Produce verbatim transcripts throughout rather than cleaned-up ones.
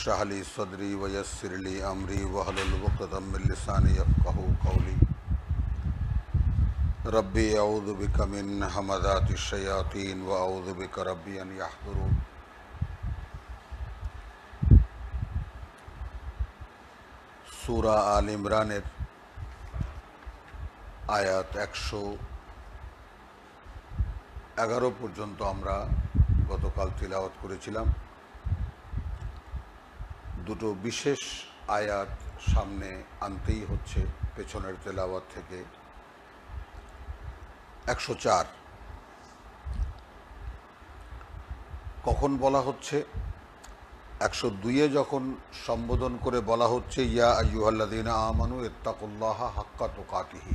इश्रह ली सदरी वयस्सिर ली अमरी वहलुल उक़दम मिन लिसानी यफ़क़हू क़ौली रब्बी अऊज़ु बिका मिन हमाज़ातिश शयातीन व अऊज़ु बिका रब्बी अन यहज़ुरून। सूरा आल इमरानेर आयात एकशो एगारो पर्यन्त आमरा गतकाल तिलावत करेছিলাম। দুটো বিশেষ আয়াত সামনে আনতেই হচ্ছে পেছনের তেলাওয়াত থেকে। একশো চার কখন বলা হচ্ছে? একশো দুইয়ে যখন সম্বোধন করে বলা হচ্ছে ইয়া আইয়ুহাল্লাযীনা আমানু ইত্তাকুল্লাহা হাক্কা তুকাতিহি,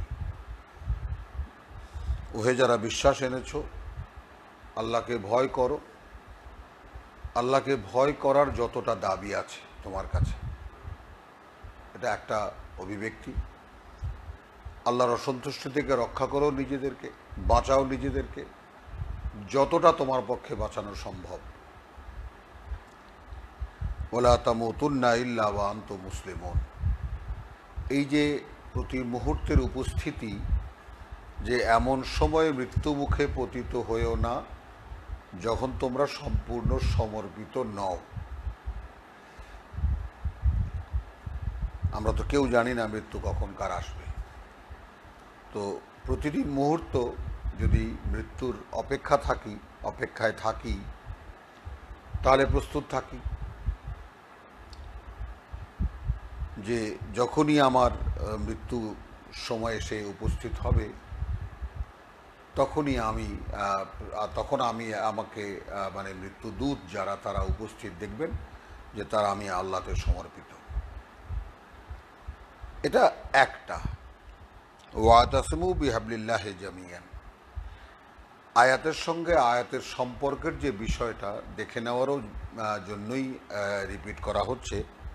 ওহে যারা বিশ্বাস এনেছো আল্লাহকে ভয় করো। আল্লাহকে ভয় করার যতটা দাবি আছে তোমার কাছে, এটা একটা অভিব্যক্তি। আল্লাহর অসন্তুষ্টি থেকে রক্ষা করো নিজেদেরকে, বাঁচাও নিজেদেরকে যতটা তোমার পক্ষে বাঁচানো সম্ভব। ওয়ালা তামুতুন্না ইল্লা ওয়া আনতুম মুসলিমুন, এই যে প্রতি মুহূর্তের উপস্থিতি, যে এমন সময়ে মৃত্যুমুখে পতিত হয়েও না যখন তোমরা সম্পূর্ণ সমর্পিত নও। আমরা তো কেউ জানি না মৃত্যু কখন কার আসবে। তো প্রতিটি মুহূর্ত যদি মৃত্যুর অপেক্ষা থাকি অপেক্ষায় থাকি তাহলে প্রস্তুত থাকি যে যখনই আমার মৃত্যু সময় এসে উপস্থিত হবে তখনই আমি তখন আমি আমাকে মানে মৃত্যুদূত যারা তারা উপস্থিত দেখবেন যে তারা আমি আল্লাহকে সমর্পিত। এটা একটা। ওয়াতাসিমু বিহাবলিল্লাহি জামিয়ান, আয়াতের সঙ্গে আয়াতের সম্পর্কের যে বিষয়টা দেখে নেওয়ারও জন্যই রিপিট করা হচ্ছে।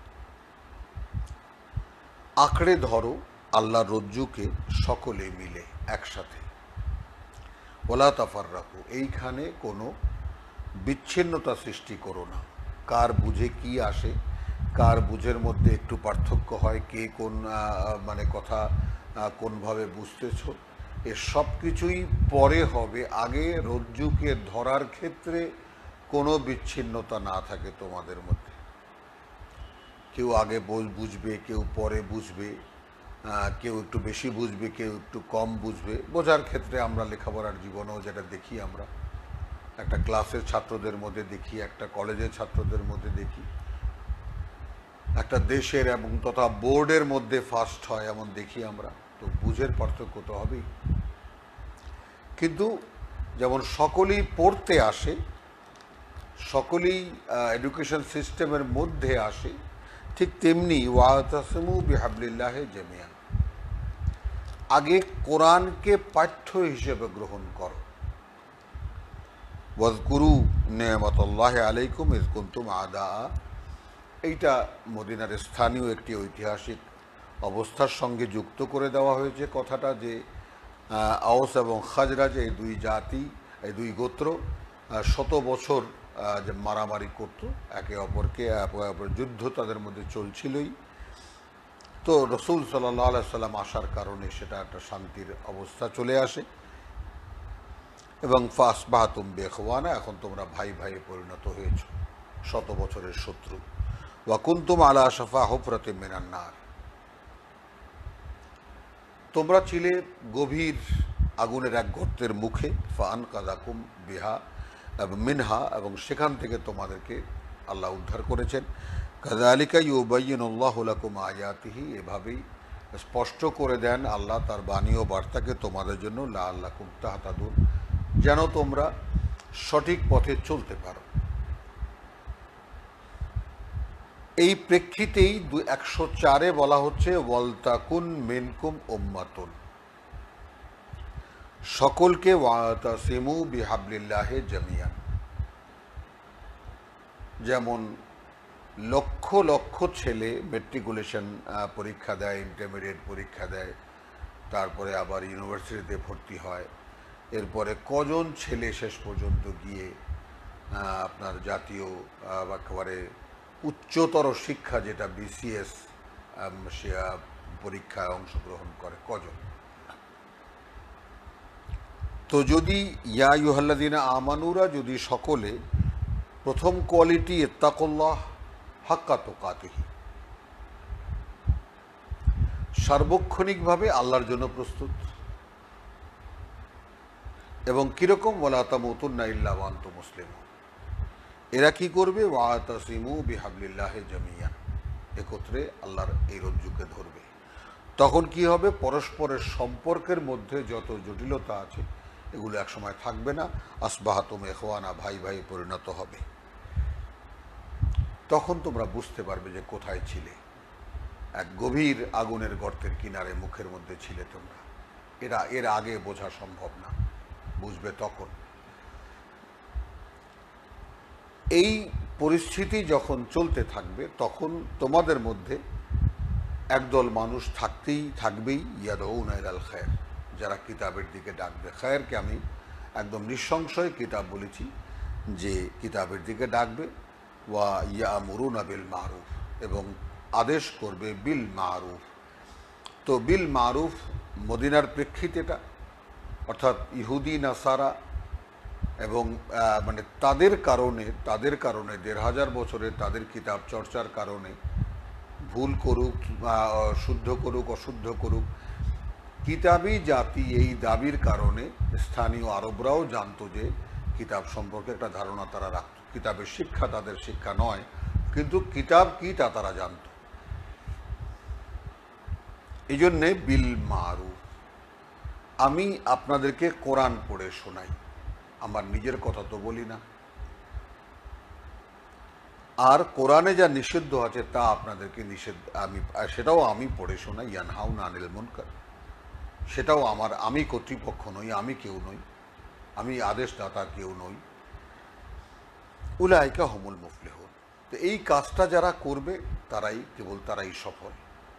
আঁকড়ে ধরো আল্লাহর রজ্জুকে সকলে মিলে একসাথে। ওয়ালা তাফাররাকু, এইখানে কোনো বিচ্ছিন্নতা সৃষ্টি করো না। কার বুঝে কি আসে, কার বুঝের মধ্যে একটু পার্থক্য হয়, কে কোন মানে কথা কোনভাবে বুঝতেছ, এ সব কিছুই পরে হবে। আগে রজ্জুকে ধরার ক্ষেত্রে কোনো বিচ্ছিন্নতা না থাকে তোমাদের মধ্যে। কেউ আগে বুঝবে, কেউ পরে বুঝবে, কেউ একটু বেশি বুঝবে, কেউ একটু কম বুঝবে। বোঝার ক্ষেত্রে আমরা লেখাপড়ার জীবনেও যেটা দেখি, আমরা একটা ক্লাসের ছাত্রদের মধ্যে দেখি, একটা কলেজের ছাত্রদের মধ্যে দেখি, একটা দেশের এবং তথা বোর্ডের মধ্যে ফার্স্ট হয় এমন দেখি আমরা। তো বুঝের পার্থক্য তো হবেই। কিন্তু যেমন সকলেই পড়তে আসে, সকলেই এডুকেশন সিস্টেমের মধ্যে আসে, ঠিক তেমনি ওয়াতাসিমু বিহাবলিল্লাহি জামিয়ান, আগে কোরআনকে পাঠ্য হিসেবে গ্রহণ করো। ওয়াজকুরু নিয়ামাতাল্লাহি আলাইকুম ইয কুনতুম আদা, এইটা মদিনার স্থানীয় একটি ঐতিহাসিক অবস্থার সঙ্গে যুক্ত করে দেওয়া হয়েছে কথাটা, যে আওস এবং খাজরাজ এই দুই জাতি, এই দুই গোত্র শত বছর যে মারামারি করত একে অপরকে, যুদ্ধ তাদের মধ্যে চলছিলই। তো রসুল সাল্লাল্লাহু আলাইহি সাল্লাম আসার কারণে সেটা একটা শান্তির অবস্থা চলে আসে এবং ফাসবাহতুম বিইখওয়ানা, এখন তোমরা ভাই ভাই পরিণত হয়েছ, শত বছরের শত্রু। ওয়া কুনতুম আলা শাফা হুফরাতিন মিনান নার, তোমরা ছিলে গভীর আগুনের এক গর্তের মুখে। ফাআনকাযাকুম বিহা মিনহা, এবং সেখান থেকে তোমাদেরকে আল্লাহ উদ্ধার করেছেন। কাযালিকা ইউবাইয়িনুল্লাহু লাকুম আয়াতিহি, এভাবেই স্পষ্ট করে দেন আল্লাহ তার বাণী ও বার্তাকে তোমাদের জন্য, লাআল্লাকুম তাহতাদুন, যেন তোমরা সঠিক পথে চলতে পারো। এই প্রেক্ষিতেই একশো চারে বলা হচ্ছে ওয়ালতাকুন মিনকুম উম্মাতুন, সকলকে ওয়াতাসিমু বিহাবলিল্লাহি জামিয়ান। যেমন লক্ষ লক্ষ ছেলে মেট্রিকুলেশন পরীক্ষা দেয়, ইন্টারমিডিয়েট পরীক্ষা দেয়, তারপরে আবার ইউনিভার্সিটিতে ভর্তি হয়, এরপরে কজন ছেলে শেষ পর্যন্ত গিয়ে আপনার জাতীয় একেবারে উচ্চতর শিক্ষা যেটা বিসিএস সে পরীক্ষায় অংশগ্রহণ করে কজন? তো যদি ইয়া ইউহাল্লাযিনা আমানুরা যদি সকলে প্রথম কোয়ালিটি ইত্তাকুল্লাহ হাক্কা তুকাতিহি, সার্বক্ষণিকভাবে আল্লাহর জন্য প্রস্তুত, এবং কিরকম ওয়ালা তামুতুন্না ইল্লা ওয়া আনতুম মুসলিমুন, এরা কি করবে? ওয়াতাসিমু বিহাবলিল্লাহি জামিয়ান, একত্রে আল্লাহর এই রজ্জুকে ধরবে। তখন কি হবে? পরস্পরের সম্পর্কের মধ্যে যত জটিলতা আছে এগুলো একসময় থাকবে না। আসবাহাতুম ইখওয়ানা, ভাই ভাই পরিণত হবে। তখন তোমরা বুঝতে পারবে যে কোথায় ছিলে। এক গভীর আগুনের গর্তের কিনারে মুখের মধ্যে ছিলে তোমরা। এরা এর আগে বোঝা সম্ভব না, বুঝবে তখন। এই পরিস্থিতি যখন চলতে থাকবে তখন তোমাদের মধ্যে একদল মানুষ থাকতেই থাকবেই, ইয়াদউনা ইলাল খায়র, যারা কিতাবের দিকে ডাকবে। খায়রকে আমি একদম নিঃসংশয় কিতাব বলেছি যে কিতাবের দিকে ডাকবে। ওয়া ইয়ামুরুনা বিল মারুফ, এবং আদেশ করবে বিল মারুফ। তো বিল মারুফ মদিনার প্রেক্ষিতে এটা, অর্থাৎ ইহুদি নাসারা এবং মানে তাদের কারণে তাদের কারণে দেড় হাজার বছরের তাদের কিতাব চর্চার কারণে ভুল করুক, শুদ্ধ করুক, অশুদ্ধ করুক, কিতাবি জাতি এই দাবির কারণে স্থানীয় আরবরাও জানতো যে কিতাব সম্পর্কে একটা ধারণা তারা রাখত। কিতাবের শিক্ষা তাদের শিক্ষা নয়, কিন্তু কিতাব কি তা তারা জানত। এই জন্যে বিল মারুফ, আমি আপনাদেরকে কোরআন পড়ে শোনাই, আমার নিজের কথা তো বলি না। আর কোরআনে যা নিষিদ্ধ আছে তা আপনাদেরকে নিষেধ আমি সেটাও আমি পড়ে শোনাই। ইয়ানহাউনা আনিল মুনকার, সেটাও আমার, আমি কর্তৃপক্ষ নই, আমি কেউ নই, আমি আদেশদাতা কেউ নই। উলাইকা হুমুল মুফলিহুন, তো এই কাজটা যারা করবে তারাই, কেবল তারাই সফল।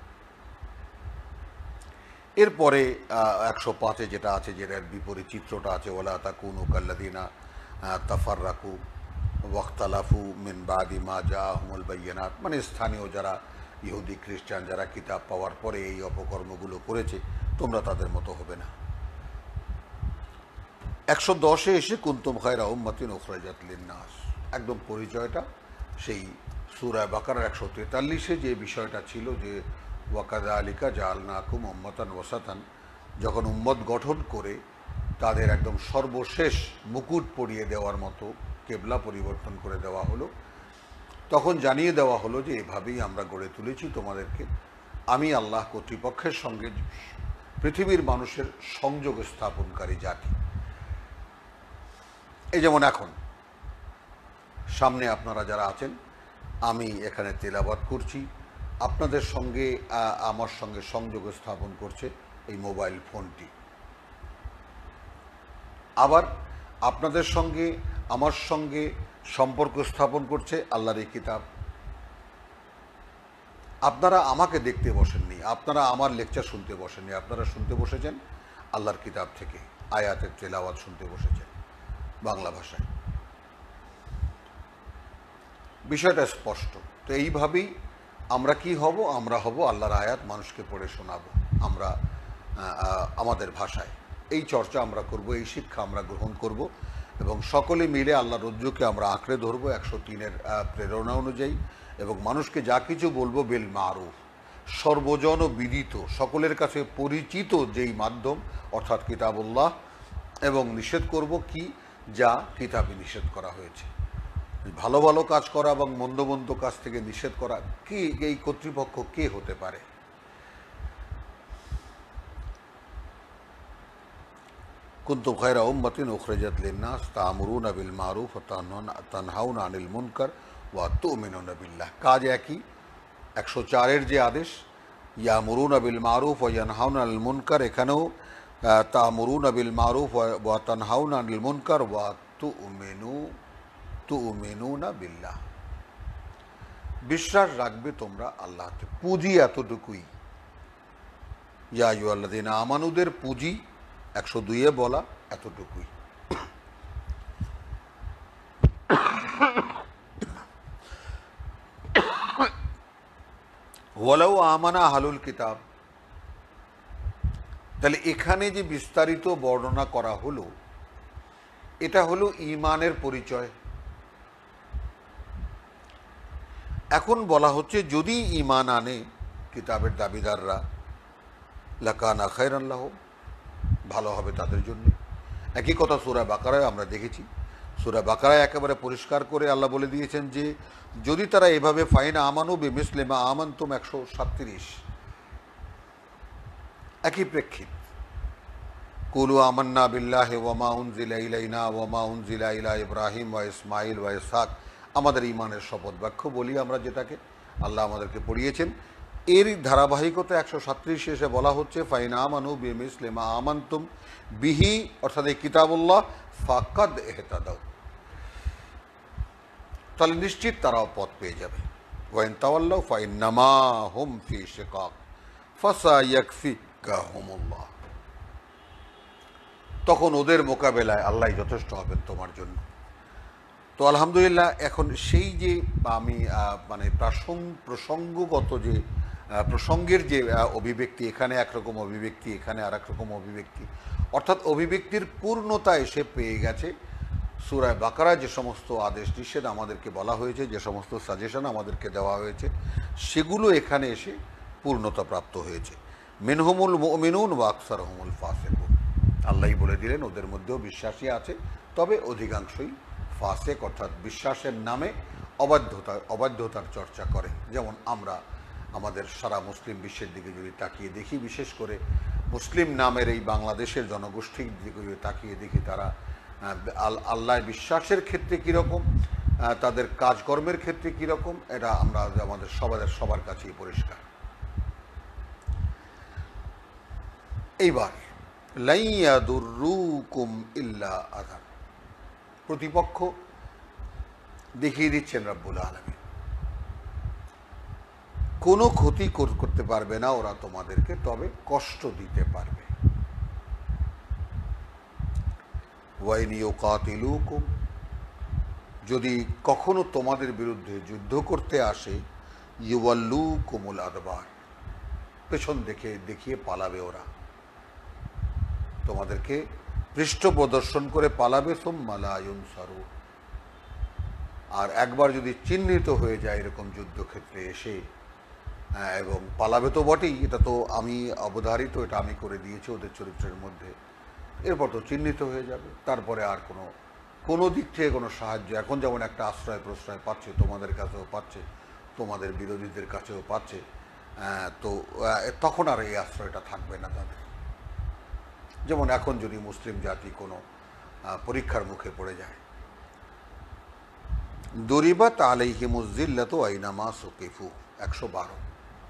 এরপরে একশো পাঁচে যেটা আছে, যেটার বিপরীত চিত্রটা আছে, ওয়ালা তাকুনু কাল্লাযিনা তাফাররাকু ওয়াখতালাফু মিন বাদি মা জাআহুমুল বায়্যিনাত, মানে স্থানীয় যারা ইহুদি খ্রিস্টান যারা কিতাব পাওয়ার পরে এই অপকর্মগুলো করেছে, তোমরা তাদের মতো হবে না। একশো দশে এসে কুনতুম খায়রা উম্মাতিন উখরিজাত লিন্নাস, একদম পরিচয়টা সেই সূরা বাকারার একশো তেতাল্লিশে যে বিষয়টা ছিল যে ওয়াকাযালিকা জাআলনাকুম উম্মাতান ওয়াসাতান, যখন উম্মত গঠন করে তাদের একদম সর্বশেষ মুকুট পরিয়ে দেওয়ার মতো কেবলা পরিবর্তন করে দেওয়া হলো, তখন জানিয়ে দেওয়া হলো যে এভাবেই আমরা গড়ে তুলেছি তোমাদেরকে। আমি আল্লাহ কর্তৃপক্ষের সঙ্গে পৃথিবীর মানুষের সংযোগ স্থাপনকারী জাতি। এই যেমন এখন সামনে আপনারা যারা আছেন, আমি এখানে তেলাওয়াত করছি, আপনাদের সঙ্গে আমার সঙ্গে সংযোগ স্থাপন করছে এই মোবাইল ফোনটি। আবার আপনাদের সঙ্গে আমার সঙ্গে সম্পর্ক স্থাপন করছে আল্লাহর এই কিতাব। আপনারা আমাকে দেখতে বসেননি, আপনারা আমার লেকচার শুনতে বসেননি, আপনারা শুনতে বসেছেন আল্লাহর কিতাব থেকে আয়াতের তেলাওয়াত শুনতে বসেছেন বাংলা ভাষায়। বিষয়টা স্পষ্ট। তো এইভাবেই আমরা কি হব? আমরা হব আল্লাহর আয়াত মানুষকে পড়ে শোনাবো আমরা আমাদের ভাষায়। এই চর্চা আমরা করব, এই শিক্ষা আমরা গ্রহণ করব, এবং সকলে মিলে আল্লাহর রজ্জুকে আমরা আঁকড়ে ধরবো একশো তিনের প্রেরণা অনুযায়ী, এবং মানুষকে যা কিছু বলবো বিল মারুফ, সর্বজন বিদিত, সকলের কাছে পরিচিত যেই মাধ্যম, অর্থাৎ কিতাবুল্লাহ, এবং নিষেধ করব কি যা কিতাবে নিষেধ করা হয়েছে। ভালো ভালো কাজ করা এবং মন্দ মন্দ কাজ থেকে নিষেধ করা কি, এই কর্তৃপক্ষ কে হতে পারে? কুনতুম খায়রা উম্মাতিন উখরিজাত লিন্নাস তা'মুরুনা বিল মারুফ ওয়া তানহাউনা আনিল মুনকার ওয়া তু'মিনুনা বিল্লাহ। কাজ একই। একশো চারের যে আদেশ ইয়ামুরুনা বিল মারুফ ওয়া ইয়ানহাউনা আনিল মুনকার, এখানেও তা'মুরুনা বিল মারুফ ওয়া তানহাউনা আনিল মুনকার ওয়া তু'মিনু তু'মিনুনা বিল্লাহ, বিশ্বাস রাখবে তোমরা আল্লাহতে। পুঁজি এতটুকুই। ইয়া আইয়ুহাল্লাযীনা আমানুদের পুঁজি একশো দুইয়ে বলা এতটুকুই। ওয়ালাউ আমানা আহলুল কিতাব, তাহলে এখানে যে বিস্তারিত বর্ণনা করা হলো এটা হলো ঈমানের পরিচয়। এখন বলা হচ্ছে যদি ঈমান আনে কিতাবের দাবিদাররা, লাকানা খায়রান লাহুম, ভালো হবে তাদের জন্য। একই কথা সূরা বাকারায় আমরা দেখেছি। সূরা বাকারায় একেবারে পরিষ্কার করে আল্লাহ বলে দিয়েছেন যে যদি তারা এভাবে ফাইনা আমানু বিমিসলি মা আমানতুম, একশো সাতত্রিশ, একই প্রেক্ষিত। কুলু আমান্না বিল্লাহি ওয়া মা উনজিলা ইলাইনা ওয়া মা উনজিলা ইলা ইব্রাহিম ওয়া ইসমাঈল ওয়া ইসহাক, আমাদের ঈমানের শপথ বাক্য বলি আমরা যেটাকে আল্লাহ আমাদেরকে পড়িয়েছেন, এর ধারাবাহিকতা একশো সাতত্রিশে এসে বলা হচ্ছে ফাইনা আমানু বিমিসলি মা আমানতুম বিহি, অর্থাৎ এই কিতাবুল্লাহ, ফাকাদ ইহতাদাউ, তাহলে নিশ্চিত তারাও পথ পেয়ে যাবে। ওয়া ইন তাওয়াল্লাউ ফাইন্নামা হুম ফি শিকাক ফাসায়াকফিকাহুমুল্লাহ, তখন ওদের মোকাবেলায় আল্লাহ যথেষ্ট হবেন তোমার জন্য। তো আলহামদুলিল্লাহ, এখন সেই যে আমি মানে প্রাসঙ্গ প্রসঙ্গগত যে প্রসঙ্গের যে অভিব্যক্তি, এখানে একরকম অভিব্যক্তি, এখানে আর একরকম অভিব্যক্তি, অর্থাৎ অভিব্যক্তির পূর্ণতা এসে পেয়ে গেছে। সূরা বাকারায় যে সমস্ত আদেশ নিষেধ আমাদেরকে বলা হয়েছে, যে সমস্ত সাজেশন আমাদেরকে দেওয়া হয়েছে, সেগুলো এখানে এসে পূর্ণতা প্রাপ্ত হয়েছে। মিনহুমুল মুমিনুন ওয়া আকসারহুমুল ফাসিকুন, আল্লাহই বলে দিলেন ওদের মধ্যেও বিশ্বাসী আছে, তবে অধিকাংশই ফাসেক, অর্থাৎ বিশ্বাসের নামে অবাধ্যতা অবাধ্যতার চর্চা করে। যেমন আমরা আমাদের সারা মুসলিম বিশ্বের দিকে যদি তাকিয়ে দেখি, বিশেষ করে মুসলিম নামের এই বাংলাদেশের জনগোষ্ঠীর দিকে যদি তাকিয়ে দেখি, তারা আল্লাহ বিশ্বাসের ক্ষেত্রে কীরকম, তাদের কাজকর্মের ক্ষেত্রে কীরকম, এটা আমরা আমাদের সবার সবার কাছেই পরিষ্কার। এইবার লাই ইয়াদুররুকুম ইল্লা আযান, প্রতিপক্ষ দেখিয়ে দিচ্ছেন রব্বুল আলামিন, কোনো ক্ষতি করতে পারবে না ওরা তোমাদেরকে, তবে কষ্ট দিতে পারবে। ওয়াইন ইউকাতিলুকুম, যদি কখনো তোমাদের বিরুদ্ধে যুদ্ধ করতে আসে, ইউওয়াল্লুকুমুল আদবার, পেছন দেখে দেখিয়ে পালাবে ওরা, তোমাদেরকে পৃষ্ঠ প্রদর্শন করে পালাবে। সুম্মা লা ইউনসারু, আর একবার যদি চিহ্নিত হয়ে যায় এরকম যুদ্ধক্ষেত্রে এসে, এবং পালাবে তো বটেই, এটা তো আমি অবধারিত, এটা আমি করে দিয়েছি ওদের চরিত্রের মধ্যে, এরপর তো চিহ্নিত হয়ে যাবে, তারপরে আর কোনো কোনো দিক থেকে কোনো সাহায্য, এখন যেমন একটা আশ্রয় প্রশ্রয় পাচ্ছে, তোমাদের কাছেও পাচ্ছে, তোমাদের বিরোধীদের কাছেও পাচ্ছে, তো তখন আর এই আশ্রয়টা থাকবে না তাদের। যেমন এখন যদি মুসলিম জাতি কোনো পরীক্ষার মুখে পড়ে যায়, দরিবাত আলাইহিমুজ যিল্লাতু আইনামা সুকিফু, একশো বারো,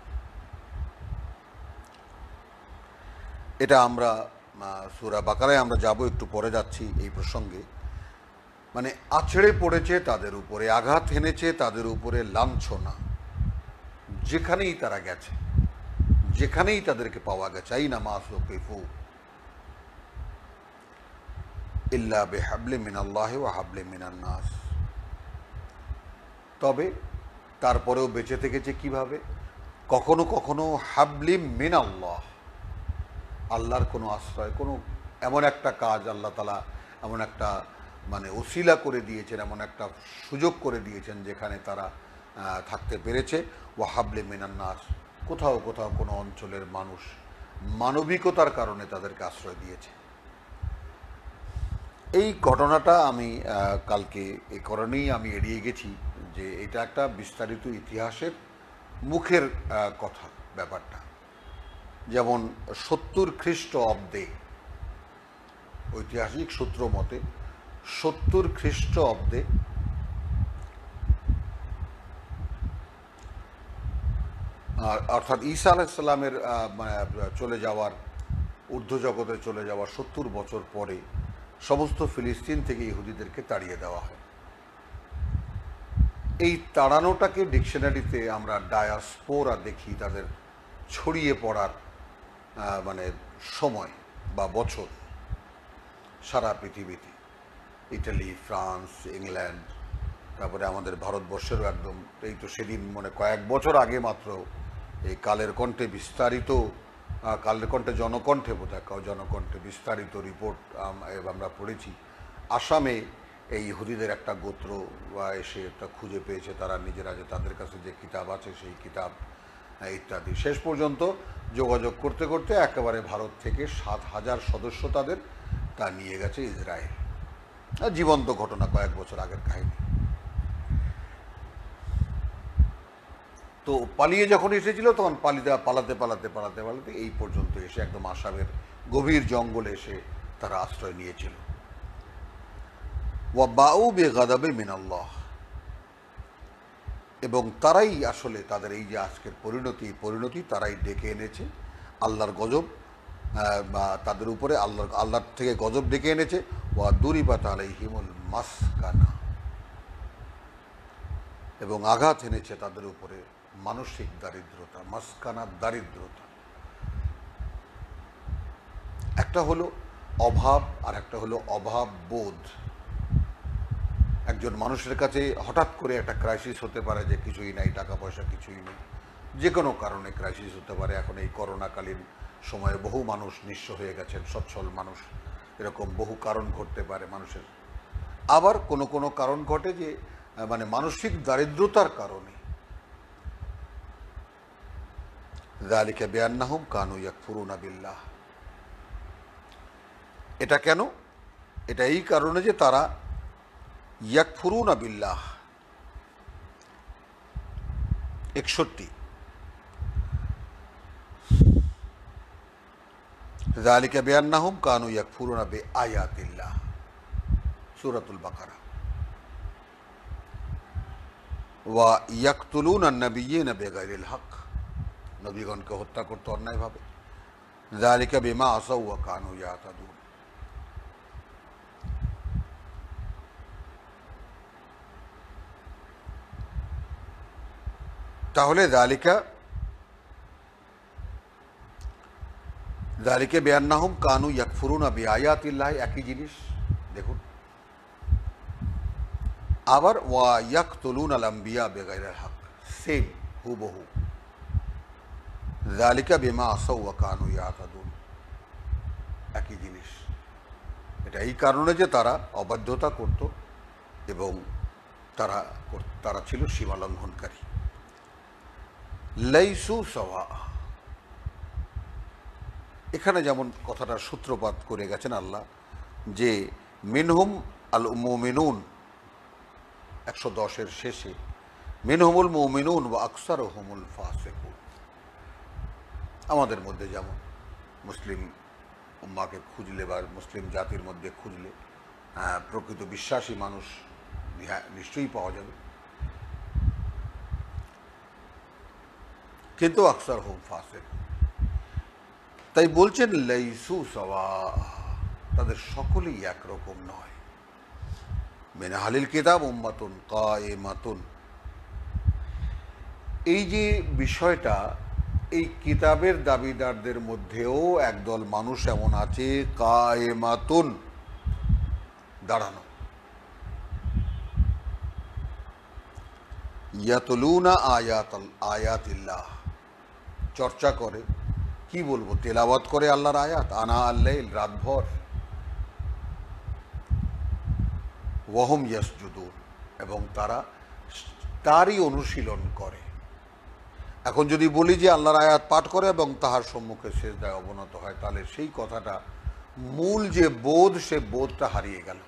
এটা আমরা সূরা বাকারায় আমরা যাব, একটু পরে যাচ্ছি এই প্রসঙ্গে। মানে আছড়ে পড়েছে তাদের উপরে, আঘাত হেনেছে তাদের উপরে লাঞ্ছনা, যেখানেই তারা গেছে, যেখানেই তাদেরকে পাওয়া গেছে। আইনামা সুকিফু ইল্লা বিহাবলিম মিনাল্লাহি ওয়া হাবলিম মিনান নাস, তবে তারপরেও বেঁচে থেকেছে কিভাবে? কখনো কখনো হাবলিম মিনাল্লাহ, আল্লাহর কোনো আশ্রয়, কোনো এমন একটা কাজ আল্লাহ তাআলা এমন একটা মানে ওসিলা করে দিয়েছেন, এমন একটা সুযোগ করে দিয়েছেন যেখানে তারা থাকতে পেরেছে। ওয়া হাবলিম মিনান নাস, কোথাও কোথাও কোনো অঞ্চলের মানুষ মানবিকতার কারণে তাদেরকে আশ্রয় দিয়েছে। এই ঘটনাটা আমি কালকে এই কারণেই আমি এড়িয়ে গেছি যে এটা একটা বিস্তারিত ইতিহাসের মুখের কথা ব্যাপারটা। যেমন সত্তর খ্রিস্টাব্দে, ঐতিহাসিক সূত্র মতে সত্তর খ্রিস্টাব্দে অর্থাৎ ঈসা আলাইহিস সালামের চলে যাওয়ার, ঊর্ধ্বজগতে চলে যাওয়ার সত্তর বছর পরে সমস্ত ফিলিস্তিন থেকে ইহুদিদেরকে তাড়িয়ে দেওয়া হয়। এই তাড়ানোটাকে ডিকশনারিতে আমরা ডায়াসপোরা দেখি, তাদের ছড়িয়ে পড়ার মানে সময় বা বছর সারা পৃথিবীতে, ইটালি, ফ্রান্স, ইংল্যান্ড, তারপরে আমাদের ভারতবর্ষেরও একদম এই তো সেদিন মানে কয়েক বছর আগে মাত্র এই কালের কণ্ঠে বিস্তারিত, কালের কণ্ঠে জনকণ্ঠে বোধহয় জনকণ্ঠে বিস্তারিত রিপোর্ট আমরা পড়েছি। আসামে এই ইহুদিদের একটা গোত্র এসে একটা খুঁজে পেয়েছে, তারা নিজেরা যে তাদের কাছে যে কিতাব আছে সেই কিতাব ইত্যাদি। শেষ পর্যন্ত যোগাযোগ করতে করতে একেবারে ভারত থেকে সাত হাজার সদস্য তাদের তা নিয়ে গেছে ইসরায়েল। জীবন্ত ঘটনা, কয়েক বছর আগের কাহিনী। তো পালিয়ে যখন এসেছিল তখন পালিয়ে পালাতে পালাতে পালাতে পালাতে এই পর্যন্ত এসে একদম আসামের গভীর জঙ্গলে এসে তারা আশ্রয় নিয়েছিল। ওয়া বাউ বেগাদাবে মিনাল্লাহ, এবং তারাই আসলে তাদের এই যে আজকের পরিণতি পরিণতি তারাই ডেকে এনেছে আল্লাহর গজব, বা তাদের উপরে আল্লাহর আল্লাহর থেকে গজব ডেকে এনেছে। ওয়া দুরিবাত আলাইহিমুল মাসকানা, এবং আঘাত এনেছে তাদের উপরে মানসিক দারিদ্রতা, মাসকানা দারিদ্রতা। একটা হলো অভাব আর একটা হলো অভাব বোধ। একজন মানুষের কাছে হঠাৎ করে একটা ক্রাইসিস হতে পারে যে কিছুই নাই, টাকা পয়সা কিছুই নেই, যে কোনো কারণে ক্রাইসিস হতে পারে। এখন এই করোনাকালীন সময়ে বহু মানুষ নিঃস্ব হয়ে গেছেন, সচ্ছল মানুষ, এরকম বহু কারণ ঘটতে পারে মানুষের। আবার কোনো কোনো কারণ ঘটে যে মানে মানসিক দারিদ্রতার কারণে। যালিকা বিআন্নাহুম কানু ইয়াকফুরুনা বিল্লাহ, এটা কেন? এটা এই কারণে যে তারা ইয়াকফুরুনা বিল্লাহ। একষট্টি, যালিকা বিআন্নাহুম কানু ইয়াকফুরুনা বিআয়াতিল্লাহ, সূরাতুল বাকারা। ওয়া ইয়াকতুলুনা আন-নাবিয়্যিনা বিগাইরিল হক, নবীগণকে হত্যা করতে অন্যায়ভাবে। যালিকা বিমা আসাউ ওয়া কানু ইয়াতাদুন, তাহলে যালিকা যালিকা বিআন্নাহুম কানু ইয়াকফুরুনা বিআয়াতিল্লাহ একই জিনিস। দেখুন আবার ওয়া ইয়াকতুলুনাল আমবিয়া বিগাইরিল হক, সেম হুবহু। যালিকা বিমা আসাউ ওয়া কানু ইয়াতাদুন, একই জিনিস। এটা এই কারণে যে তারা অবাধ্যতা করত এবং তারা তারা ছিল সীমা লঙ্ঘনকারী। লাইসু সাওয়া, এখানে যেমন কথাটার সূত্রপাত করে গেছেন আল্লাহ যে মিনহুম আল মুমিনুন, একশো দশের শেষে মিনহুমুল মুমিনুন ওয়া আকসারুহুমুল ফাসিকুন। আমাদের মধ্যে যেমন মুসলিম উম্মাকে খুঁজলে বা মুসলিম জাতির মধ্যে খুঁজলে প্রকৃত বিশ্বাসী মানুষ নিশ্চয়ই পাওয়া যাবে, কিন্তু আকসারহুম ফাসিকুন। তাই বলছেন লাইসু সাওয়া, তাদের সকলেই একরকম নয়। মিন আহলিল কিতাব উম্মাতুন কায়েমাতুন, এই যে বিষয়টা, এই কিতাবের দাবিদারদের মধ্যেও একদল মানুষ এমন আছে কায়েমাতুন, দাঁড়ানো, ইয়াতলুনা আয়াত আয়াতিল্লাহ, চর্চা করে, কি বলবো, তেলাওয়াত করে আল্লাহর আয়াত, আনা আল্লাইল, রাতভর। ওয়াহুম ইয়াসজুদুন, এবং তারা তারই অনুশীলন করে। এখন যদি বলি যে আল্লাহর আয়াত পাঠ করে এবং তাহার সম্মুখে সিজদায় অবনত হয়, তাহলে সেই কথাটা মূল যে বোধ, সে বোধটা হারিয়ে গেল।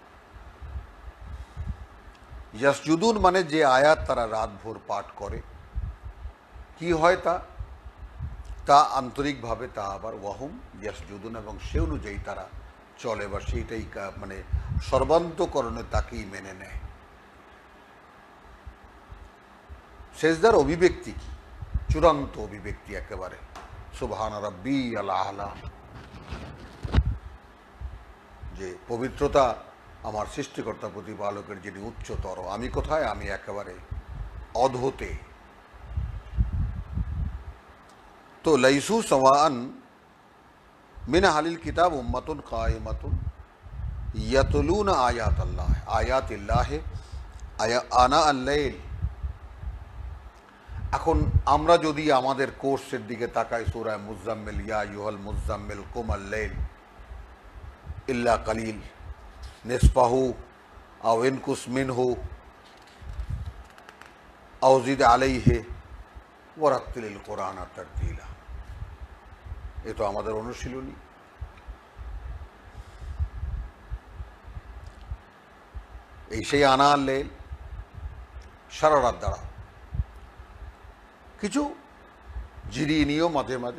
ইয়াসজুদুন মানে যে আয়াত তারা রাতভর পাঠ করে, কি হয় তা তা আন্তরিকভাবে, তা আবার ওয়াহুম ইয়াসজুদুন, এবং সে অনুযায়ী তারা চলে বা সেইটাই মানে সর্বান্তকরণে তাকেই মেনে নেয়। সেজদার অভিব্যক্তি কি? চূড়ান্ত অভিব্যক্তি একেবারে, সুবহানা রাব্বি আল আ'লা, যে পবিত্রতা আমার সৃষ্টিকর্তা প্রতিপালকের যিনি উচ্চতর, আমি কোথায়, আমি একেবারে অধোতে। তো লাইসু সাওয়াআন মিন আহলিল কিতাব উম্মাতুন কায়েমাতুন ইয়াতলুনা আয়াতাল্লাহ আয়াতিল্লাহ আনা আল-লাইল। এখন আমরা যদি আমাদের কোর্সের দিকে তাকাই, সূরা মুজাম্মিল, ইয়া আইয়ুহাল মুজাম্মিল কুমিল লাইল ইল্লা কালিল নিসফাহু আও ইনকুস মিনহু আও জিদ আলাইহি ওয়ারাত্তিলিল কুরআনা তারতিলা। এ তো আমাদের অনুশীলনী। এই সেই আনা আর লেল, সারা রাত দাঁড়া, কিছু জিরিয়ে নিয়েও মাঝে মাঝে,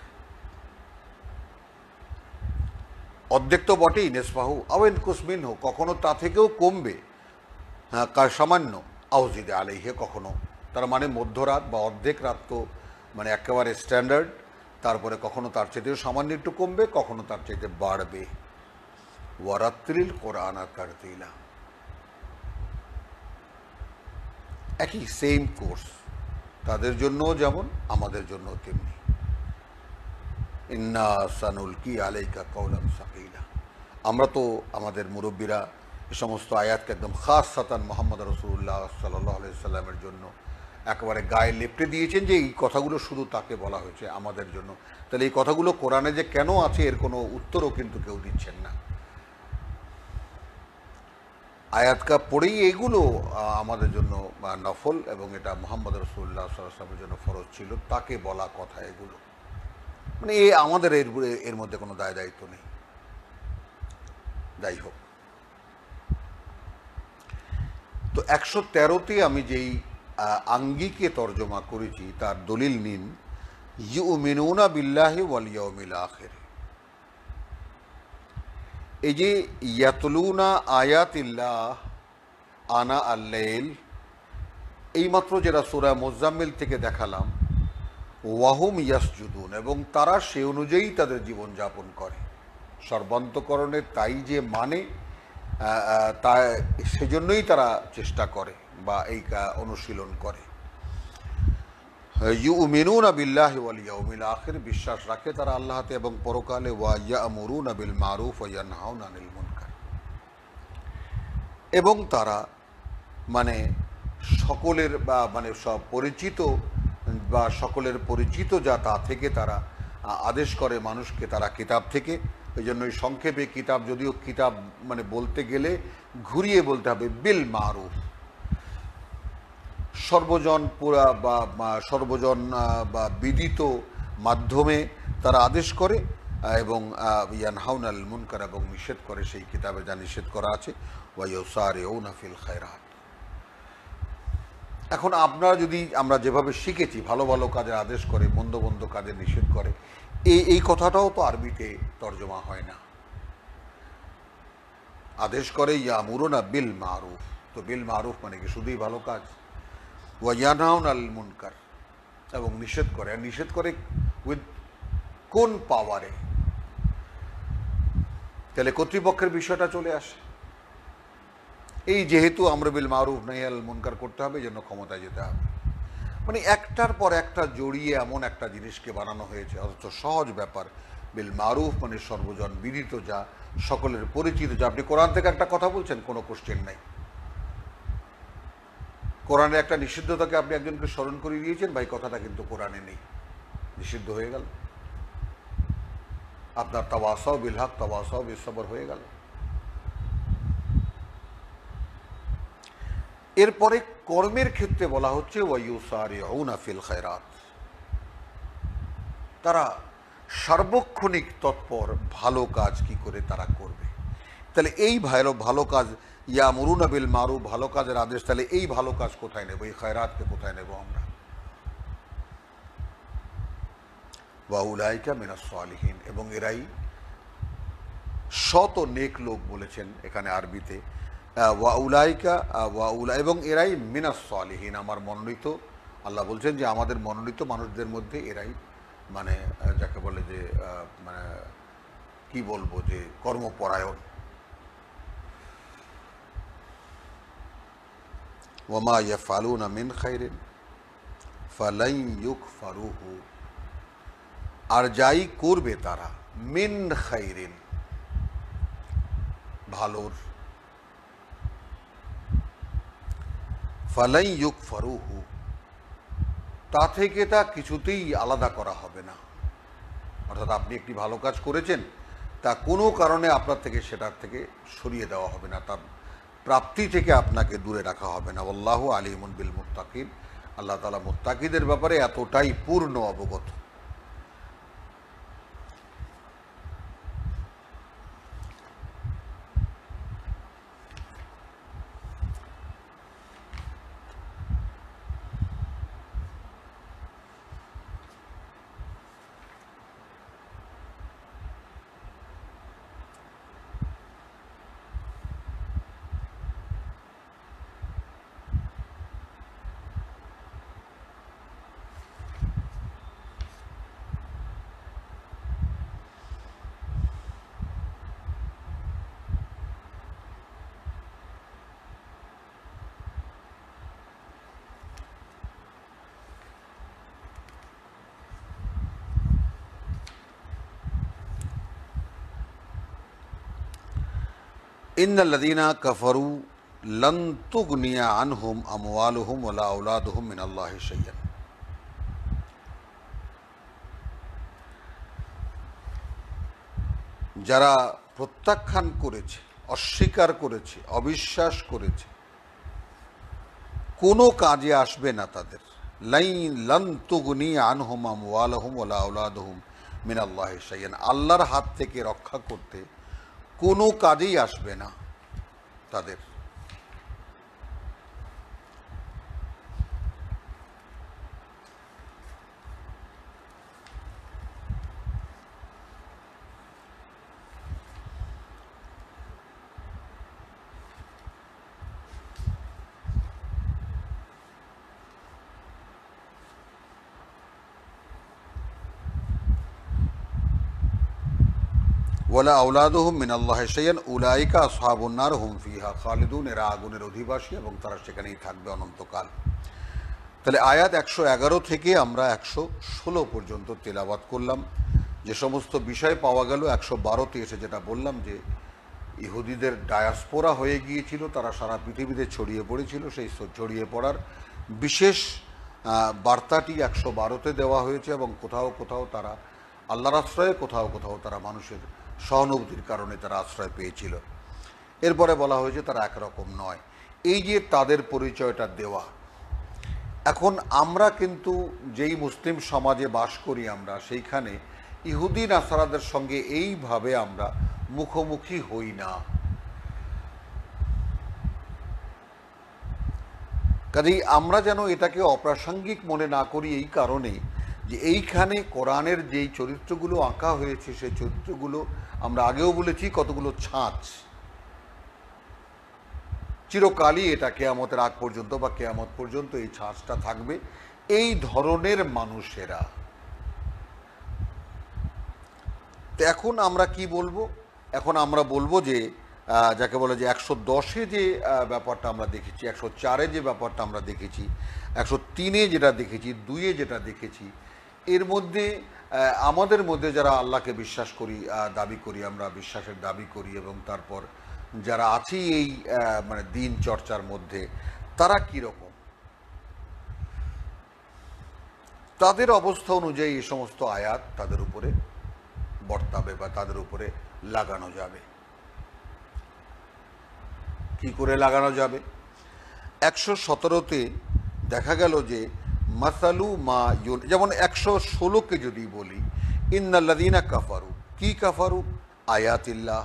অর্ধেক তো বটেই, নেসফাহু আওয়েন কুসমিন হোক, কখনো তা থেকেও কমবে, হ্যাঁ কার সামান্য, আউজিদে আলাইহে, কখনো তার মানে মধ্যরাত বা অর্ধেক রাত তো মানে একেবারে স্ট্যান্ডার্ড, তারপরে কখনো তার চাইতেও সামান্য একটু কমবে, কখনো তার চাইতে বাড়বে। ওয়ারাত্তিলিল কুরআনা তারতিলা, একই সেম কোর্স, তাদের জন্য যেমন আমাদের জন্য তেমনি। ইন্না সানুলকি আলাইকা কাওলান সাকিলা। আমরা তো আমাদের মুরব্বীরা এ সমস্ত আয়াতকে একদম খাস সাতান মোহাম্মদ রাসূলুল্লাহ সাল্লাল্লাহু আলাইহি সাল্লামের জন্য একেবারে গায়ে লেপটে দিয়েছেন যে এই কথাগুলো শুধু তাকে বলা হয়েছে, আমাদের জন্য। তাহলে এই কথাগুলো কোরআনে যে কেন আছে এর কোনো উত্তরও কিন্তু কেউ দিচ্ছেন না। আয়াতকা পড়েই এগুলো আমাদের জন্য নফল, এবং এটা মুহাম্মদ রাসূলুল্লাহ সাল্লাল্লাহু আলাইহি ওয়াসাল্লামের জন্য ফরজ ছিল, তাকে বলা কথা এগুলো। মানে এ আমাদের এর এর মধ্যে কোনো দায় দায়িত্ব নেই। যাই হোক, তো একশো তেরোতে আমি যেই আঙ্গিকে তর্জমা করেছি তার দলিল নিন, ইউমিনুনা বিল্লাহি ওয়াল ইয়াউমিল আখির। এই যে ইয়াতলুনা আয়াতিল্লাহ আনা আল-লাইল, এইমাত্র যেটা সূরা মুজাম্মিল থেকে দেখালাম, ওয়াহুম ইয়াসজুদুন, এবং তারা সে অনুযায়ী তাদের জীবনযাপন করে। সর্বান্তকরণে তাই যে মানে তা সেজন্যই তারা চেষ্টা করে বা এই অনুশীলন করে। ইউমিনুনা বিল্লাহি ওয়াল ইয়াউমিল আখির, বিশ্বাস রাখে তারা আল্লাহতে এবং পরকালে। ওয়া ইয়ামুরুনা বিল মারুফ ওয়া ইয়ানহাউনা আনিল মুনকার, এবং তারা মানে সকলের বা মানে সব পরিচিত বা সকলের পরিচিত যা তা থেকে তারা আদেশ করে মানুষকে, তারা কিতাব থেকে। এই জন্যই সংক্ষেপে কিতাব, যদিও কিতাব মানে বলতে গেলে ঘুরিয়ে বলতে হবে বিল মারুফ, সর্বজন পুরা বা সর্বজন বা বিদিত মাধ্যমে তারা আদেশ করে, এবং ইয়ানহাউনা আনিল মুনকার, এবং নিষেধ করে সেই কিতাবে যা নিষেধ করা আছে। ওয়া ইউসারিউনা ফিল খায়রাত। এখন আপনারা যদি, আমরা যেভাবে শিখেছি ভালো ভালো কাজের আদেশ করে, মন্দ মন্দ কাজের নিষেধ করে, এই এই কথাটাও তো আরবিতে তর্জমা হয় না। আদেশ করে ইয়ামুরুনা বিল মারুফ, তো বিল মারুফ মানে কি শুধুই ভালো কাজ? ওয়া ইয়ানহাউনা আনিল মুনকার, এবং নিষেধ করে। আর নিষেধ করে উইথ কোন পাওয়ারে? তাহলে কর্তৃপক্ষের বিষয়টা চলে আসে। এই যেহেতু আমরা বিল মারুফ নাহি আনিল মুনকার করতে হবে, এই জন্য ক্ষমতায় যেতে হবে। মানে একটার পর একটা জড়িয়ে এমন একটা জিনিসকে বানানো হয়েছে, অথচ সহজ ব্যাপার। বিল মারুফ মানে সর্বজন বিদিত, যা সকলের পরিচিত। যা আপনি কোরআন থেকে একটা কথা বলছেন, কোনো কোশ্চেন নাই। কোরআনে একটা নিষিদ্ধতাকে আপনি একজনকে স্মরণ করিয়ে দিয়েছেন, ভাই কথাটা কিন্তু কোরআনে নেই, নিষিদ্ধ হয়ে গেল। আপনার তাওয়াসাও বিল হক, তাওয়াসাও বিস সবর হয়ে গেল। এরপরে কর্মের ক্ষেত্রে বলা হচ্ছে ওয়া ইউসারিউনা ফিল খায়রাত, তারা সার্বক্ষণিক তৎপর, ভালো কাজ কি করে তারা করবে। তাহলে এই ভালো ভালো কাজ, ইয়ামুরুনা বিল মারুফ, ভালো কাজের আদেশ, তাহলে এই ভালো কাজ কোথায় নেব? এই খায়রাতকে কোথায় নেব আমরা? ওয়া উলাইকা মিনাস সালিহিন, এবং এরাই শত নেক লোক বলেছেন এখানে আরবিতে। ওয়া উলাইকা ওয়া উলা, এবং এরাই মিনাস সালিহিন, আমার মনোনীত। আল্লাহ বলছেন যে আমাদের মনোনীত মানুষদের মধ্যে এরাই, মানে যাকে বলে যে মানে কি বলবো, যে কর্মপরায়ণ। ওয়ামা ইয়াফআলুনা মিন খায়রিন ফালান ইউকফারুহু, আর যাই করবে তারা, মিন খায়রিন ভালোর, ফালান ইউকফারুহু তা থেকে তা কিছুতেই আলাদা করা হবে না। অর্থাৎ আপনি একটি ভালো কাজ করেছেন, তা কোনো কারণে আপনার থেকে সেটার থেকে সরিয়ে দেওয়া হবে না, তার প্রাপ্তি থেকে আপনাকে দূরে রাখা হবে না। আল্লাহু আলিমুন বিল মুত্তাকিন, আল্লাহ তাআলা মুত্তাকিদের ব্যাপারে এতটাই পূর্ণ অবগত। ইন্নাল্লাযীনা কাফারু লান তুগনিয়া আনহুম আমওয়ালুহুম ওয়ালা আওলাদুহুম মিনাল্লাহি শাইআন। যারা প্রত্যাখ্যান করেছে, অস্বীকার করেছে, অবিশ্বাস করেছে, কোনো কাজে আসবে না তাদের। লাইন লান তুগনিয়া আনহুম আমওয়ালুহুম ওয়ালা আওলাদুহুম মিনাল্লাহি শাইআন, আল্লাহর হাত থেকে রক্ষা করতে কোনো কাজেই আসবে না তাদের। ওয়ালা আওলাদুহুম মিনাল্লাহি শাইআন উলাইকা আসহাবুন নার হুম ফিহা খালিদুন, এরা আগুনের অধিবাসী এবং তারা সেখানেই থাকবে অনন্তকাল। তাহলে আয়াত একশো এগারো থেকে আমরা একশো ষোলো পর্যন্ত তেলাওয়াত করলাম। যে সমস্ত বিষয় পাওয়া গেল একশো বারোতে এসে যেটা বললাম যে ইহুদিদের ডায়াসপোরা হয়ে গিয়েছিল, তারা সারা পৃথিবীতে ছড়িয়ে পড়েছিল, সেই ছড়িয়ে পড়ার বিশেষ বার্তাটি একশো বারোতে দেওয়া হয়েছে এবং কোথাও কোথাও তারা আল্লাহর আশ্রয়ে, কোথাও কোথাও তারা মানুষের সহানুভূতির কারণে তারা আশ্রয় পেয়েছিল। এরপরে বলা হয়েছে তারা একরকম নয়। এই যে তাদের পরিচয়টা দেওয়া, এখন আমরা কিন্তু যেই মুসলিম সমাজে বাস করি আমরা, সেইখানে ইহুদি নাসারাদের সঙ্গে এইভাবে আমরা মুখোমুখি হই না। কাজেই আমরা যেন এটাকে অপ্রাসঙ্গিক মনে না করি, এই কারণে যে এইখানে কোরআনের যেই চরিত্রগুলো আঁকা হয়েছে সেই চরিত্রগুলো আমরা আগেও বলেছি কতগুলো ছাঁচ, চিরকালই এটা কেয়ামতের আগ পর্যন্ত বা কেয়ামত পর্যন্ত এই ছাঁচটা থাকবে এই ধরনের মানুষেরা। তো এখন আমরা কি বলবো? এখন আমরা বলবো যে যাকে বলে যে একশো দশে যে ব্যাপারটা আমরা দেখেছি, একশো চারে যে ব্যাপারটা আমরা দেখেছি, একশো তিনে যেটা দেখেছি, দুইয়ে যেটা দেখেছি, এর মধ্যে আমাদের মধ্যে যারা আল্লাহকে বিশ্বাস করি, দাবি করি, আমরা বিশ্বাসের দাবি করি, এবং তারপর যারা আছি এই মানে দিন চর্চার মধ্যে, তারা কীরকম, তাদের অবস্থা অনুযায়ী এই সমস্ত আয়াত তাদের উপরে বর্তাবে বা তাদের উপরে লাগানো যাবে। কি করে লাগানো যাবে? একশো সতেরোতে দেখা গেল যে মাসালু মা ইউন, যেমন একশো ষোলোকে যদি বলি, ইন্নাল্লাযীনা কাফারু, কি কাফারু? আয়াতিল্লাহ।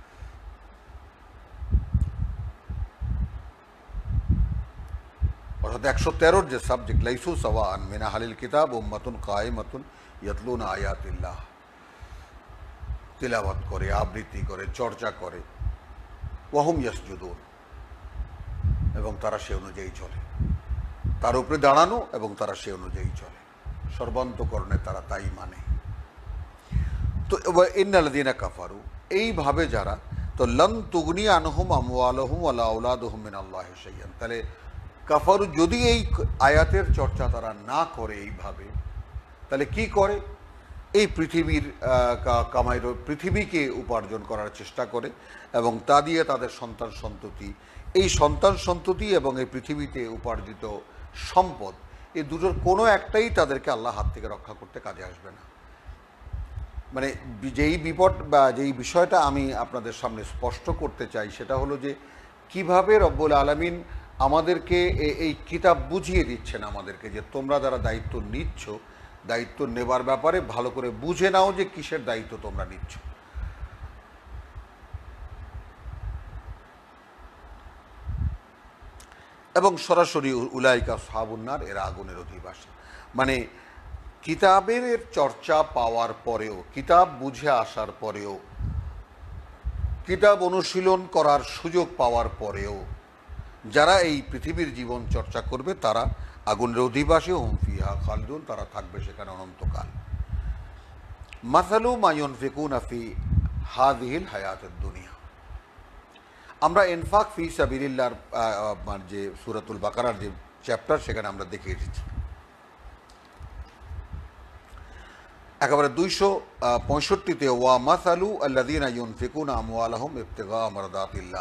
অর্থাৎ একশো তেরোর যে সাবজেক্ট, লাইসু সাওয়াআন মিন আহলিল কিতাব উম্মাতুন কায়েমাতুন ইয়াতলুনা আয়াতিল্লাহ, তিলাওয়াত করে, আবৃত্তি করে, চর্চা করে, ওয়াহুম ইয়াসজুদুন, এবং তারা সে অনুযায়ী চলে, তার উপরে দাঁড়ানো এবং তারা সে অনুযায়ী চলে, সর্বান্তকরণে তারা তাই মানে। তো ইন্নাল্লাযীনা কাফারু, এইভাবে যারা, তো লান তুগনি আনহুম আমওয়ালুহুম ওয়ালা আওলাদুহুম মিনাল্লাহি শাইআন। তাহলে কাফারু যদি এই আয়াতের চর্চা তারা না করে এইভাবে, তাহলে কি করে? এই পৃথিবীর কামাই, পৃথিবীকে উপার্জন করার চেষ্টা করে এবং তা দিয়ে তাদের সন্তান সন্ততি, এই সন্তান সন্ততি এবং এই পৃথিবীতে উপার্জিত সম্পদ, এই দুটোর কোনো একটাই তাদেরকে আল্লাহ হাত থেকে রক্ষা করতে কাজে আসবে না। মানে যেই বিপদ বা যেই বিষয়টা আমি আপনাদের সামনে স্পষ্ট করতে চাই সেটা হলো যে কিভাবে রব্বুল আলামিন আমাদেরকে এই কিতাব বুঝিয়ে দিচ্ছেন আমাদেরকে যে তোমরা যারা দায়িত্ব নিচ্ছ, দায়িত্ব নেবার ব্যাপারে ভালো করে বুঝে নাও যে কিসের দায়িত্ব তোমরা নিচ্ছ। এবং সরাসরি উলাইকা আসহাবুন্নার, এরা আগুনের অধিবাসী। মানে কিতাবের চর্চা পাওয়ার পরেও, কিতাব বুঝে আসার পরেও, কিতাব অনুশীলন করার সুযোগ পাওয়ার পরেও যারা এই পৃথিবীর জীবন চর্চা করবে তারা আগুনের অধিবাসী, হুম ফিহা খালিদুন, তারা থাকবে সেখানে অনন্তকাল। মাসালু মা ইউনফিকুনা ফি হাযিহিল হায়াতুদ দুনিয়া। আমরা ইনফাক ফি সাবিলিল্লাহর যে সূরাতুল বাকারার যে চ্যাপ্টার সেখানে আমরা দেখে এসেছি, একেবারে দুইশো পঁয়ষট্টিতে ওয়া মাসালু আল্লাযীনা ইউনফিকুনা আমওয়ালাহুম ইবতিগা মারদাতিল্লাহ।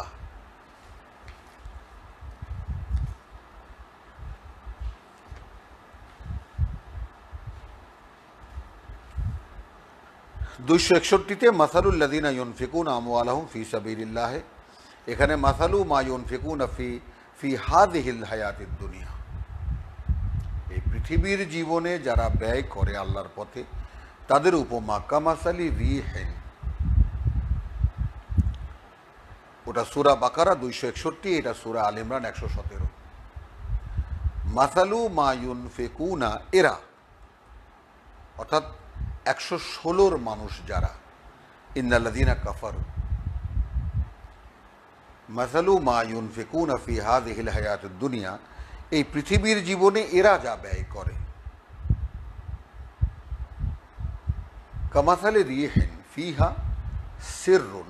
দুইশো একষট্টিতে মাসালুল্লাযীনা ইউনফিকুনা আমওয়ালাহুম ফি সাবিলিল্লাহ, এখানে মাসালু মা ইউনফিকুনা ফি ফি হাযিহিল হায়াতিদ দুনিয়া। এই পৃথিবীর জীবনে যারা ব্যয় করে আল্লাহর পথে তাদের উপমা কামাসালি রিহিন, ওটা সূরা বাকারা দুইশো একষট্টি, এটা সূরা আল ইমরান একশো সতেরো। মাসালু মা ইউনফিকুনা, এরা অর্থাৎ একশো ষোলোর মানুষ যারা, ইন্নাল্লাযীনা কাফারু, মাসালু মা ইউনফিকুনা ফি হাযিহিল হায়াতুদ দুনিয়া, এই পৃথিবীর জীবনে এরা যা ব্যয় করে, কামাসালি রিহিন ফিহা সিররুন,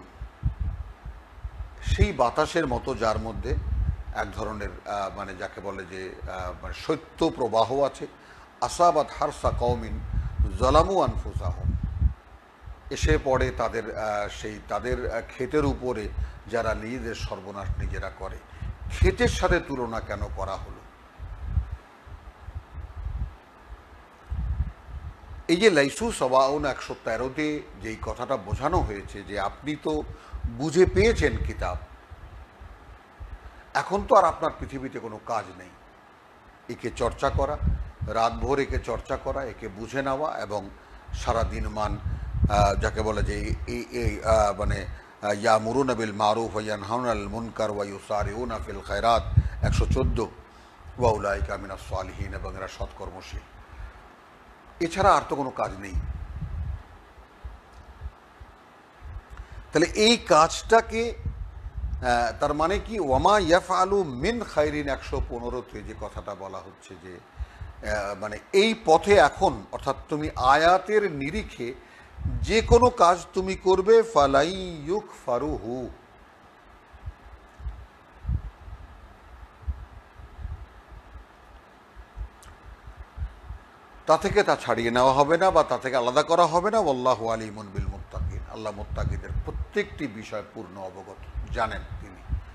সেই বাতাসের মতো যার মধ্যে এক ধরনের মানে যাকে বলে যে মানে শৈত্য প্রবাহ আছে। আসাবাত হারসা কওমিন যালামু আনফুসাহুম, এসে পড়ে তাদের সেই তাদের ক্ষেতের উপরে যারা নিজেদের সর্বনাশ নিজেরা করে। ক্ষেতের সাথে তুলনা কেন করা হলো? এই যে লাইসু সওয়াউন একশো তেরোতে যেই কথাটা বোঝানো হয়েছে যে আপনি তো বুঝে পেয়েছেন কিতাব, এখন তো আর আপনার পৃথিবীতে কোনো কাজ নেই, একে চর্চা করা, রাতভর একে চর্চা করা, একে বুঝে নেওয়া এবং সারা দিন মান যাকে বলে যে এই এই মানে ইয়ামুরুনা বিল মারুফ ওয়া ইয়ানহাউনা আনিল মুনকার ওয়া ইউসারিউনা ফিল খায়রাত একশো চোদ্দো, ওয়া উলাইকা মিনাস সালিহিন, এবং এরা সৎকর্মশীল। এছাড়া আর তো কোনো কাজ নেই। তাহলে এই কাজটাকে তার মানে কি, ওয়ামা ইয়াফআলু মিন খায়রিন একশো পনেরোতে যে কথাটা বলা হচ্ছে যে মানে এই পথে এখন, অর্থাৎ তুমি আয়াতের নিরিখে যে কোনো কাজ তুমি করবে, ফালাই ইউকফারুহু, তা থেকে তা ছাড়িয়ে নেওয়া হবে না বা তা থেকে আলাদা করা হবে না। ওয়াল্লাহু আলিমুন বিল মুত্তাকিন, আল্লাহ মুত্তাকিদের প্রত্যেকটি বিষয় পূর্ণ অবগত, জানেন তিনি।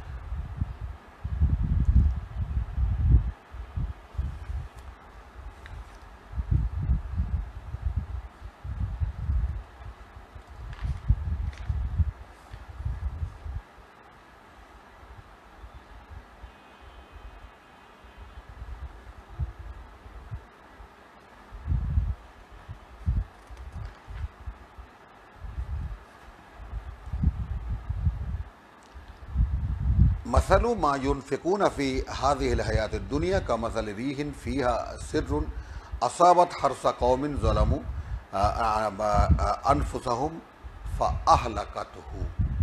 মাসালু মা ইউনফিকুনা ফি হাযিহিল হায়াতিদ দুনিয়া কামাসালি রিহিন ফিহা সিররুন আসাবাত হারসা কওমিন যালামু আনফুসাহুম ফাআহলাকাতহু।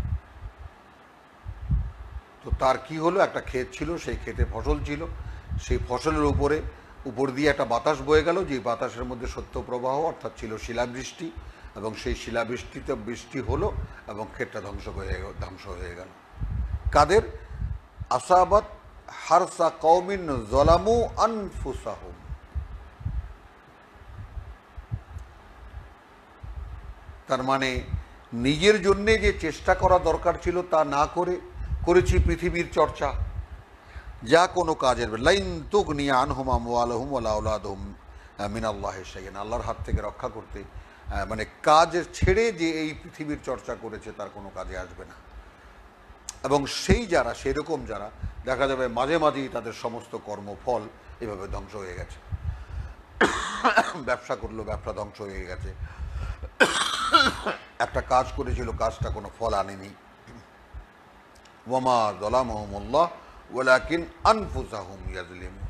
তো তার কি হলো, একটা ক্ষেত ছিল, সেই ক্ষেতে ফসল ছিল, সেই ফসলের উপরে উপর দিয়ে একটা বাতাস বয়ে গেল, যে বাতাসের মধ্যে সত্য প্রবাহ অর্থাৎ ছিল শিলাবৃষ্টি, এবং সেই শিলাবৃষ্টিতে বৃষ্টি হলো এবং ক্ষেতটা ধ্বংস হয়ে ধ্বংস হয়ে গেল। কাদের? আসাবাত হারসা কওমিন যালামু আনফুসাহুম, তার মানে নিজের জন্যে যে চেষ্টা করা দরকার ছিল তা না করে করেছি পৃথিবীর চর্চা, যা কোনো কাজের লাইন তুগনি আনহুম আমওয়ালুহুম ওয়ালা আওলাদুহুম মিনাল্লাহি শাইআন, আল্লাহর হাত থেকে রক্ষা করতে আহ, মানে কাজের ছেড়ে যে এই পৃথিবীর চর্চা করেছে তার কোনো কাজে আসবে না। এবং সেই যারা সেরকম যারা দেখা যাবে মাঝে মাঝেই তাদের সমস্ত কর্মফল এভাবে ধ্বংস হয়ে গেছে। ব্যবসা করলো, ব্যবসা ধ্বংস হয়ে গেছে। একটা কাজ করেছিল, কাজটা কোনো ফল আনেনি। ওয়ামা যালামহুমুল্লাহ ওয়ালাকিন আনফুসাহুম ইয়াজলিমুন,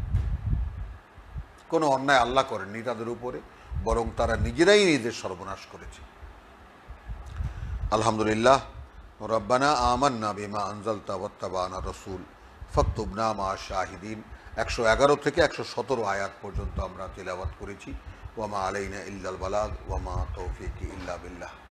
কোনো অন্যায় আল্লাহ করেননি তাদের উপরে, বরং তারা নিজেরাই নিজেদের সর্বনাশ করেছে। আলহামদুলিল্লাহ, রব্বানা আমান্না বিমা আনজালতা ওয়াত্তাবানা রাসূল ফাকতুবনা মা শাহিদিন। একশো এগারো থেকে একশো সতেরো আয়াত পর্যন্ত আমরা তিলাওয়াত করেছি। ওয়ামা আলাইনা ইল্লাল বালাগ ওয়ামা তৌফিকি ইল্লা বিল্লাহ।